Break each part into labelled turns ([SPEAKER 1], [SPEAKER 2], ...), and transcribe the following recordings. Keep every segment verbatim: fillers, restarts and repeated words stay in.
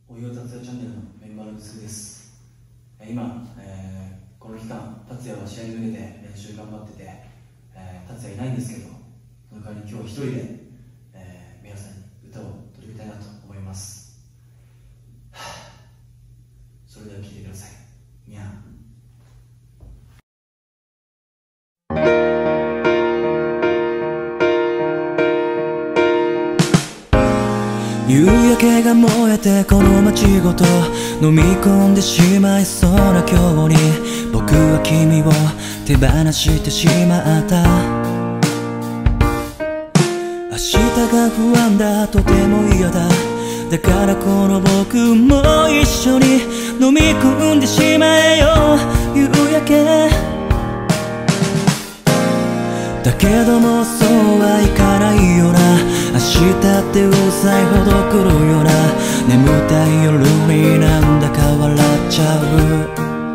[SPEAKER 1] おいお達也チャンネルのメンバーのすぐです。今、えー、この期間、達也は試合に向けて練習頑張ってて、えー、達也いないんですけど、その代わりに今日一人で、えー、皆さんに歌を届けたいなと思います。それでは聴いてください。にゃん。
[SPEAKER 2] 夕焼けが燃えてこの街ごと飲み込んでしまいそうな今日に僕は君を手放してしまった。明日が不安だ、とても嫌だ。だからこの僕も一緒に飲み込んでしまえよ夕焼け。だけどもそうはいかないよな。明日ってうざいほど来るよな。眠たい夜になんだか笑っちゃう。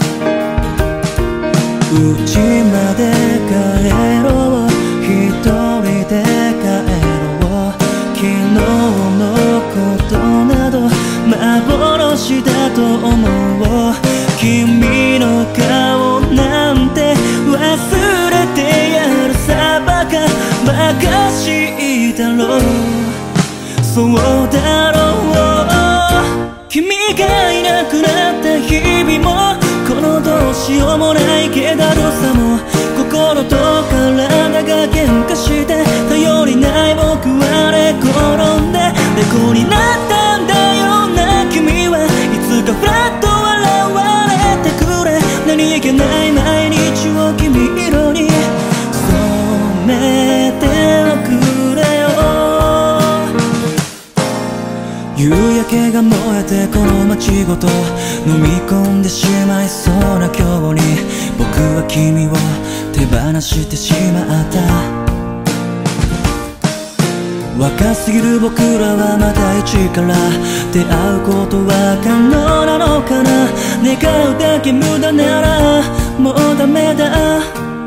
[SPEAKER 2] 家まで帰ろう、一人で帰ろう。昨日のことなど幻だと思う。君の顔なんて忘れてやるさ。バカバカしいだろう。そうだろう。君がいなくなった日々もこのどうしようもない気だるさも心と体が喧嘩して頼りない僕は寝転んで猫になったんだよな。君はいつかフラッと笑われてくれ。何気ない毎日を君色に染めておくれよ。夕焼けが燃えてこの街ごと飲み込んでしまいそうな今日に僕は君を手放してしまった。若すぎる僕らはまた一から出会うことは可能なのかな。願うだけ無駄ならもうダメだ。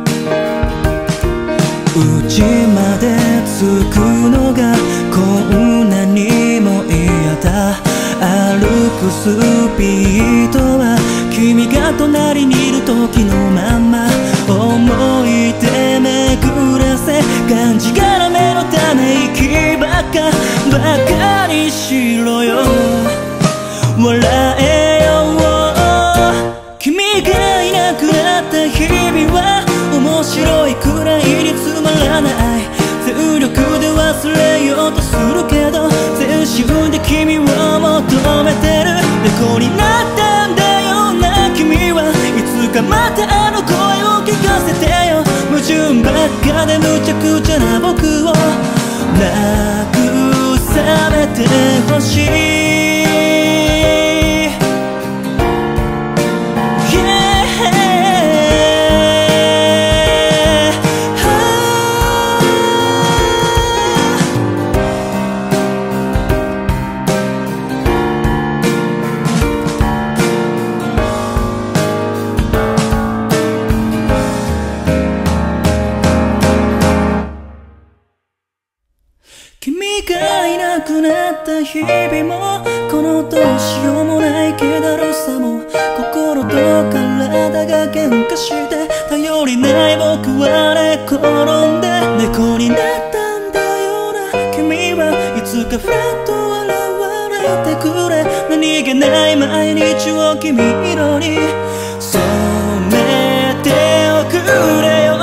[SPEAKER 2] 家まで着くのがこんなにも嫌だ。歩くスピードは君が隣にいる時のまま。思い出巡らせがんじがらめのため息ばっかばかりしろよ。笑えよ。君がいなくなった日々は面白いくらいにつまらない。全力で忘れようとするけど全身で君を求めてる。猫になったんだよな。君はいつかまたあの声を聞かせてよ。矛盾ばっかで無茶苦茶な僕を慰めてほしい。君がいなくなった日々もこのどうしようもない気だるさも心と体が喧嘩して頼りない僕は寝転んで猫になったんだよな。君はいつかフラッと笑われてくれ。何気ない毎日を君色に染めておくれよ。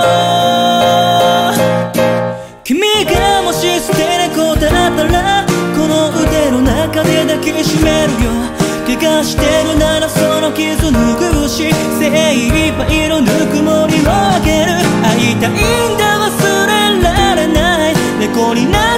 [SPEAKER 2] 君がもし捨て猫だったらこの腕の中で抱きしめるよ。怪我してるならその傷拭うし精一杯のぬくもりをあげる。会いたいんだ忘れられない猫になる